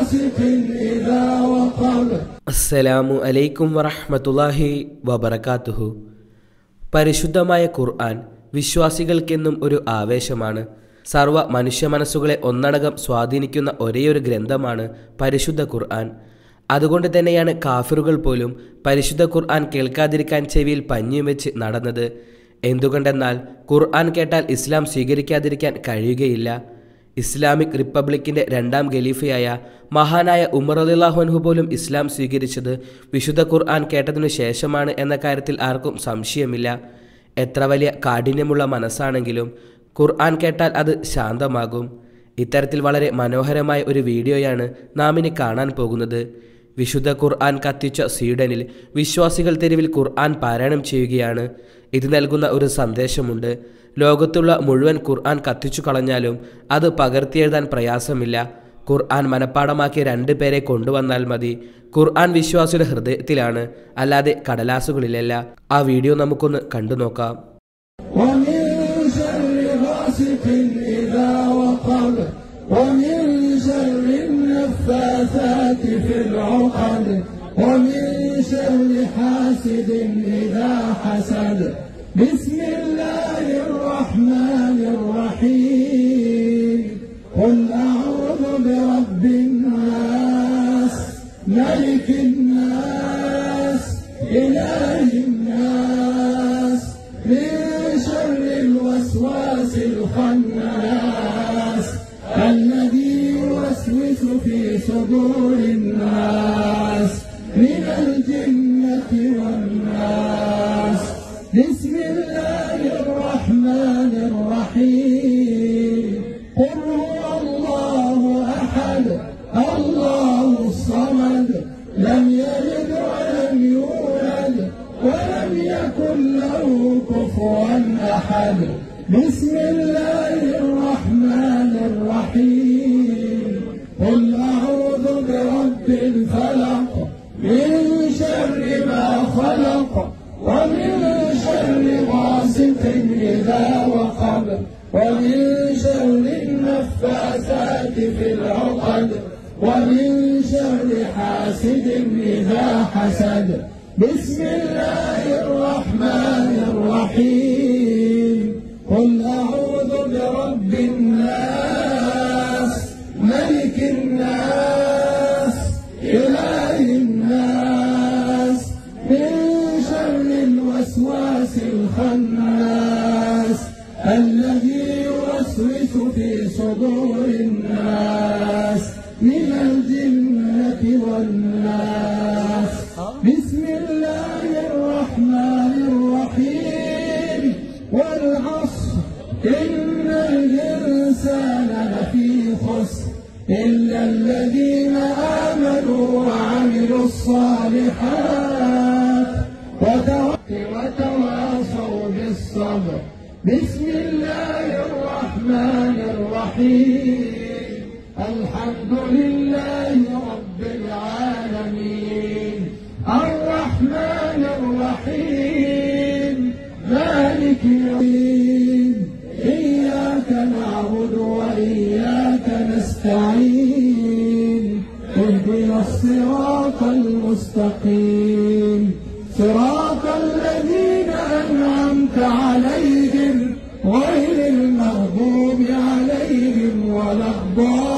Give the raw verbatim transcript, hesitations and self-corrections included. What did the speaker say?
غاسق إذا وقب. അസ്സലാമു അലൈക്കും വറഹ്മത്തുള്ളാഹി വബറകാതുഹു. പരിശുദ്ധമായ ഖുർആൻ വിശ്വാസികൾക്കെന്നും ഒരു ആവേശമാണ്. സർവ്വ മനുഷ്യ മനസ്സുകളെ ഒന്നടങ്കം സ്വാധീനിക്കുന്ന ഒരേയൊരു ഗ്രന്ഥമാണ് പരിശുദ്ധ ഖുർആൻ. അതുകൊണ്ട് തന്നെയാണ് കാഫിറുകൾ പോലും പരിശുദ്ധ ഖുർആൻ കേൾക്കാതിരിക്കാൻ ചെവിയിൽ പഞ്ഞിയും വെച്ച് നടന്നത്. എന്തുകൊണ്ടെന്നാൽ ഖുർആൻ കേട്ടാൽ ഇസ്ലാം സ്വീകരിക്കാതിരിക്കാൻ കഴിയുകയില്ല. ഇസ്ലാമിക് റിപ്പബ്ലിക്കിൻ്റെ രണ്ടാം ഖലീഫയായ മഹാനായ ഉമർ റളിയല്ലാഹു അൻഹു പോലും ഇസ്ലാം സ്വീകരിച്ചത് വിശുദ്ധ ഖുർആൻ കേട്ടതിനു ശേഷമാണ് എന്ന കാര്യത്തിൽ ആർക്കും സംശയമില്ല. എത്ര വലിയ കാഠിന്യമുള്ള മനസ്സാണെങ്കിലും ഖുർആൻ കേട്ടാൽ അത് ശാന്തമാകും. ഇത്തരത്തിൽ വളരെ മനോഹരമായ ഒരു വീഡിയോയാണ് നാം ഇനി കാണാൻ പോകുന്നത്. വിശുദ്ധ ഖുർആൻ കത്തിച്ച സ്വീഡനിൽ വിശ്വാസികൾ തെരുവിൽ ഖുർആൻ പാരായണം ചെയ്യുകയാണ്. ഇത് നൽകുന്ന ഒരു സന്ദേശമുണ്ട്. ലോകത്തുള്ള മുഴുവൻ ഖുർആൻ കത്തിച്ചു കളഞ്ഞാലും അത് പകർത്തിയെഴുതാൻ പ്രയാസമില്ല. ഖുർആൻ മനഃപ്പാടമാക്കിയ രണ്ട് പേരെ കൊണ്ടുവന്നാൽ മതി. ഖുർആൻ വിശ്വാസിയുടെ ഹൃദയത്തിലാണ്, അല്ലാതെ കടലാസുകളിലല്ല. ആ വീഡിയോ നമുക്കൊന്ന് കണ്ടു നോക്കാം. ومن شر النفاثات في العقد ومن شر حاسد إذا حسد. بسم الله الرحمن الرحيم. قل أعوذ برب الناس ملك الناس إله الناس من شر الوسواس الخناس الذي يوسوس في صدور الناس من الجنة والناس. بسم الله الرحمن الرحيم. قل هو الله أحد الله الصمد لم يلد ولم يولد ولم يكن له كفوا أحد. بسم الله الرحمن الرحيم. قل أعوذ برب الفلق من شر ما خلق ومن شر غاسق إذا وقب ومن شر النفاثات في العقد ومن شر حاسد إذا حسد. بسم الله الرحمن الرحيم. قل أعوذ برب الناس ملك الناس إله الناس من شر الوسواس الخناس الذي يوسوس في صدور الناس من الجنة والناس. بسم الله الرحمن الرحيم. والعصر إن الإنسان لفي خسر إلا الذين آمنوا وعملوا الصالحات وتواصوا بالصبر. بسم الله الرحمن الرحيم. الحمد لله رب العالمين الرحمن الرحيم مالك يوم الدين. إياك نعبد وإياك نستعين. اهدنا الصراط المستقيم صراط الذين أنعمت عليهم غير المغضوب عليهم ولا الضالين.